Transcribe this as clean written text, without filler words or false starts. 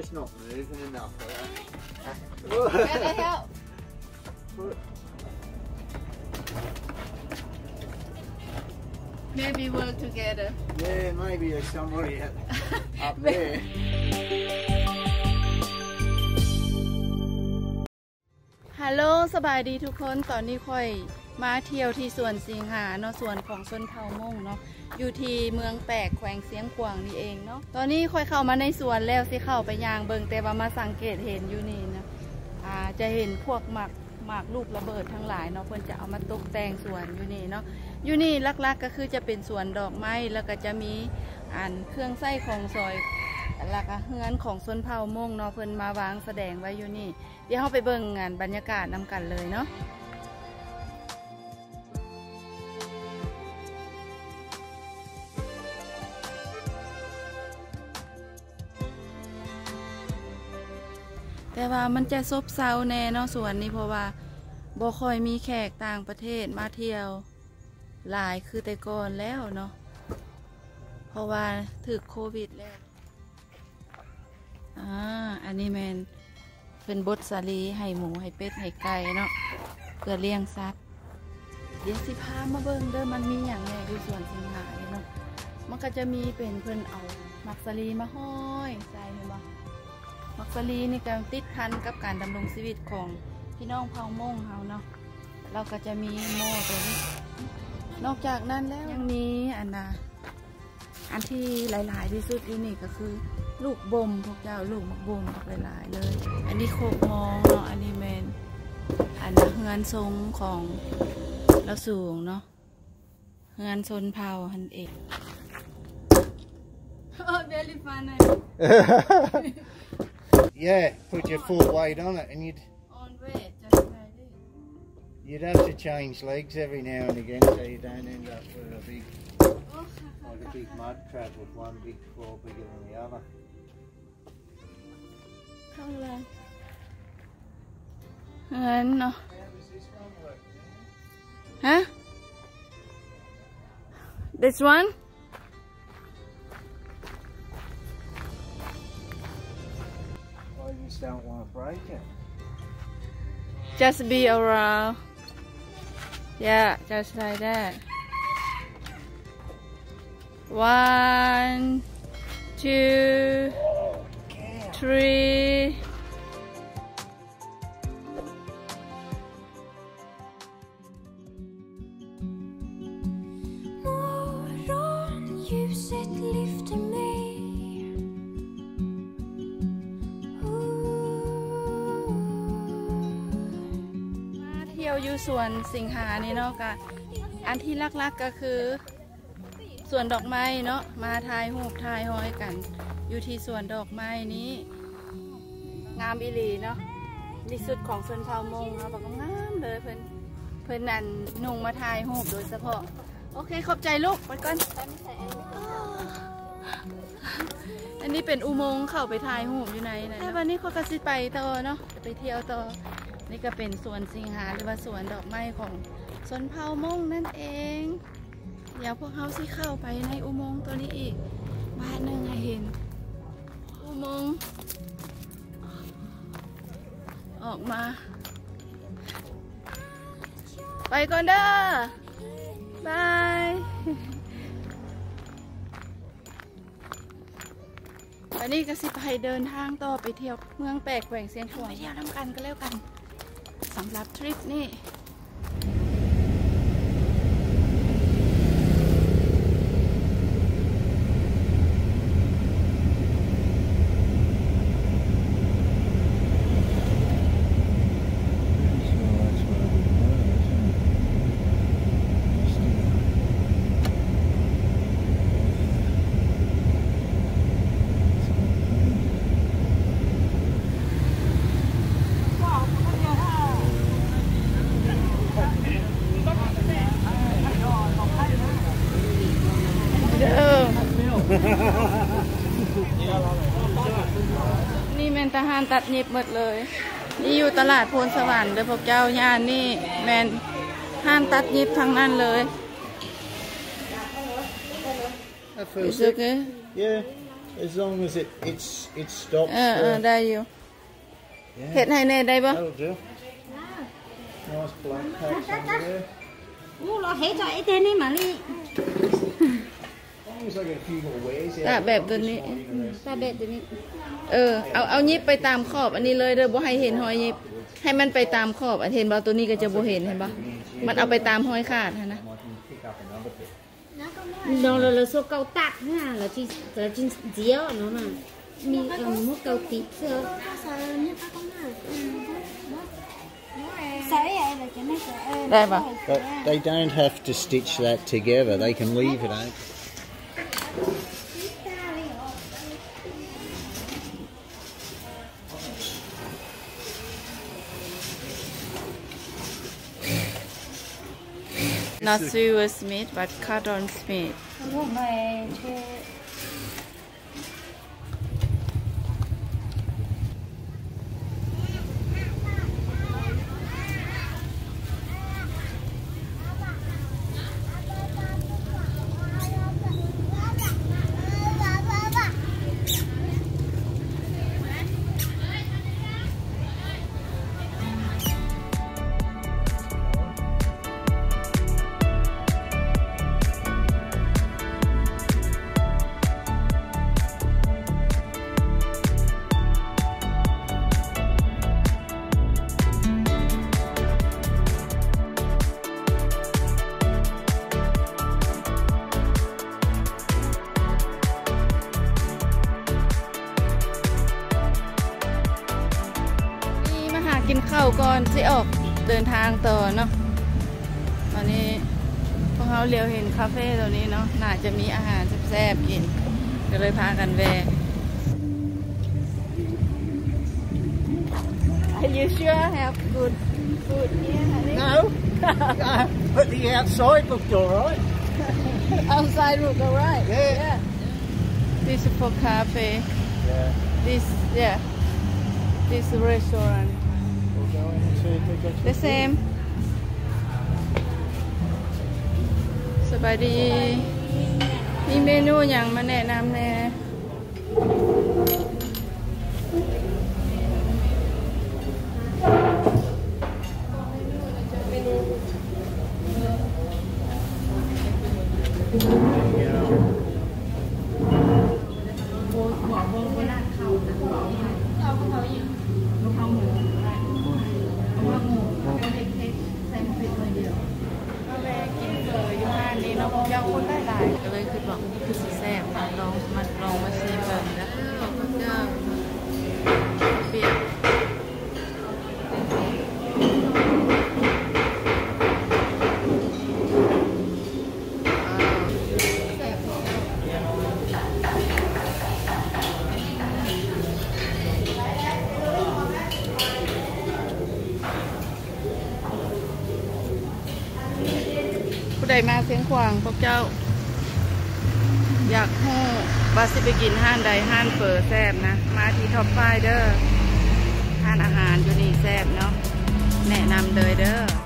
just not moving enough. Can I help? Maybe work together. Yeah, maybe there's somebody up there. ฮัลโหลสบายดีทุกคนตอนนี้ค่อยมาเที่ยวที่สวนสิงหาเนาะสวนของชนเผ่ามงเนาะอยู่ที่เมืองแปกแขวงเสียงกวางนี่เองเนาะตอนนี้ค่อยเข้ามาในสวนแล้วสิเข้าไปยางเบิงแต่ว่ามาสังเกตเห็นอยู่นี่นะจะเห็นพวกหมากลูกระเบิดทั้งหลายเนาะเพิ่นจะเอามาตกแต่งสวนอยู่นี่เนาะอยู่นี่ลักๆก็คือจะเป็นสวนดอกไม้แล้วก็จะมีเครื่องไส้ของซอยแล้วก็เฮือนของชนเผ่ามงเนาะเพิ่นมาวางแสดงไว้อยู่นี่เดี๋ยวเราไปเบิ่งงานบรรยากาศนำกันเลยเนาะแต่ว่ามันจะซบเซาแน่เนาะสวนนี้เพราะว่าบ่ค่อยมีแขกต่างประเทศมาเที่ยวหลายคือแต่ก่อนแล้วเนาะเพราะว่าถึกโควิดแล้วอันนี้แมนเป็นบดสาลีให้หมูให้เป็ดให้ไก่เนาะเพื่อเลี้ยงสัตว์เดี๋ยวสิพามาเบิ่งเด้อมันมีอย่างไรอยู่สวนสิงหาเนาะมันก็จะมีเป็นเพิ่นเอามักสาลีมาห้อยใส่เห็นบ่มักสาลีนี่ก็ติดพันกับการดำรงชีวิตของพี่น้องเผ่ามงเฮาเนาะเราก็จะมีหม้อตัวนี้นอกจากนั้นแล้วยังมีอันที่หลายๆที่สุดอยู่นี่ก็คือลูกบ่มพวกเจ้าลูกมักบ่มหลายๆเลยอันนี้โคกมองเนาะอันนี้แมนเฮือนทรงของเราสูงเนาะเฮือนชนเผ่าหันเอกvery funny Yeah, put your full weight on it, and you'd have to change legs every now and again so you don't end up with a big mud trap with one big claw bigger than the other. No. Huh? This one? I just don't want to break it. Just be around. Yeah, just like that. 1, 2, 3.อยู่สวนสิงหานี่เนาะกะอันที่ลักๆก็คือสวนดอกไม้เนาะมาถ่ายรูปถ่ายห้อยกันอยู่ที่สวนดอกไม้นี้งามอีหลีเนาะที่สุดของชนเผ่ามงเขาบอกงามเลยเพิ่นนั่นนุ่งมาถ่ายรูปโดยเฉพาะโอเคขอบใจลูกไปก่อนอันนี้เป็นอุโมงค์เข้าไปถ่ายรูปอยู่ในนะวันนี้เขาก็สิไปต่อเนาะไปเที่ยวต่อนี่ก็เป็นสวนสิงหาหรือว่าสวนดอกไม้ของชนเผ่ามงนั่นเองเดี๋ยวพวกเขาสิเข้าไปในอุโมงค์ตัวนี้อีกบ้านหนึ่งให้เห็นอุโมงค์ออกมาไปก่อนเด้อบายวันนี้ก็สิไปเดินทางต่อไปเที่ยวเมืองแปกแขวงเสียงขวางไปเที่ยวน้ำกันก็แล้วกันสำหรับทริปนี้ นี่แมนทหารตัดเย็บหมดเลยนี่อยู่ตลาดโพนสวรรค์เด้อพวกเจ้าย่านนี่แมนห้านตัดเย็บทั้งนั้นเลย That feels good. Yeah. As long as it stops. ได้อยู่ เห็ดให้แน่ได้ปะ That'll do. Nice black patch under there. Lo hết rồi, ít tên đi mà đi. As long as I get a few more wears ตา out. แบบตัวนี้ Ta bẹt từ đi. เอายิบไปตามขอบอันนี้เลยเด้อบ่ให้เห็นหอยยิบให้มันไปตามขอบเห็นบ่ตัวนี้ก็จะบ่เห็นเห็นบ่มันเอาไปตามหอยขาดนะ I can pick up another bit. Nó là số câu tạc nha, là chỉ dĩa nó mà. Mi một câu tít sơ. Đây bà. But they don't have to stitch that together. They can leave it open. Not silversmith but cotton smith.กินข้าวก่อนสิออกเดินทางต่อเนาะตอนนี้พวกเขาเลี้ยวเห็นคาเฟ่ตัวนี้เนาะน่าจะมีอาหารแซ่บๆกินก็เลยพากันแวะ Are you sure have good food here, honey? No, but the outside looked all right. Outside look alright. Yeah. This is for cafe. Yeah. This restaurant. We'll go in and see if they got The same. สบายดี มีเมนูอย่างมาแนะนำแน่อยากคนได้หลายก็เลยคือบอกคือสีแซ่บมาลองมาชิมกันนะก็จะเปรี้ยวผู้ใดมาเสียงขวางพวกเจ้าอยากฮู้ว่าสิไปกินห้านใดห้านเฟอแซ่บนะมาที่ท็อปไฟเด้อห้านอาหารอยู่นี่แซ่บเนาะแนะนำเลยเด้อ